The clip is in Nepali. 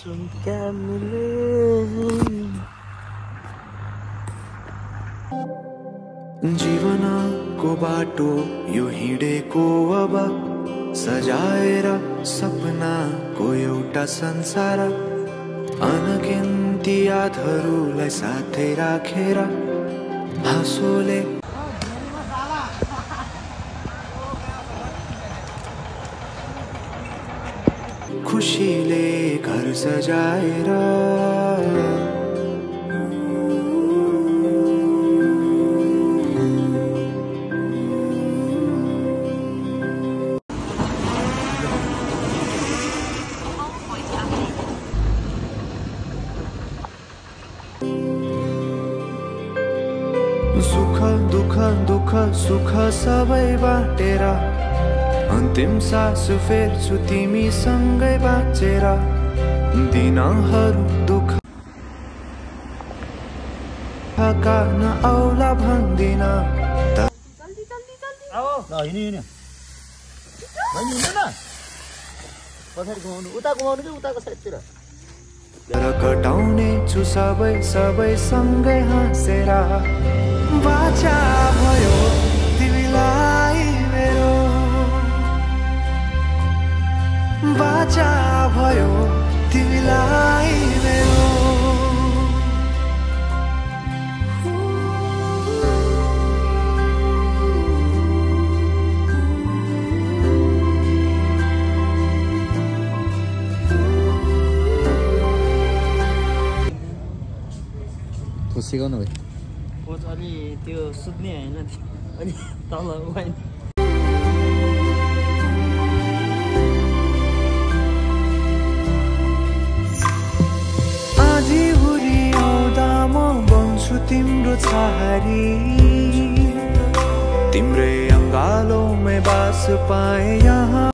तुम क्या मिले। जीवनको बाटो यो हिँडेको अब सजाएर सपनाको एउटा संसार अनगिन्ती यादहरूलाई साथै राखेर हाँसोले खुसीले घर सजाएर सुख दुख दुख सुख सबै बाटेर अन्तिम सास फेर्छु तिमीसँगै बाँचेर दिनहरू दुःख थकान आउला भन्दिन तर कटाउने छु सबै सबै सँगै हाँसेर बाचा भयो तिमीलाई मेरो बाचा भयो तिमीलाई मेरो सिकाउनु भाइ कोच अलि त्यो सुत्ने होइन अलि तल वाइन आधी हुरी आउँदा म बन्छु तिम्रो छहारी तिम्रै अङ्गालोमै बास पाए यहाँ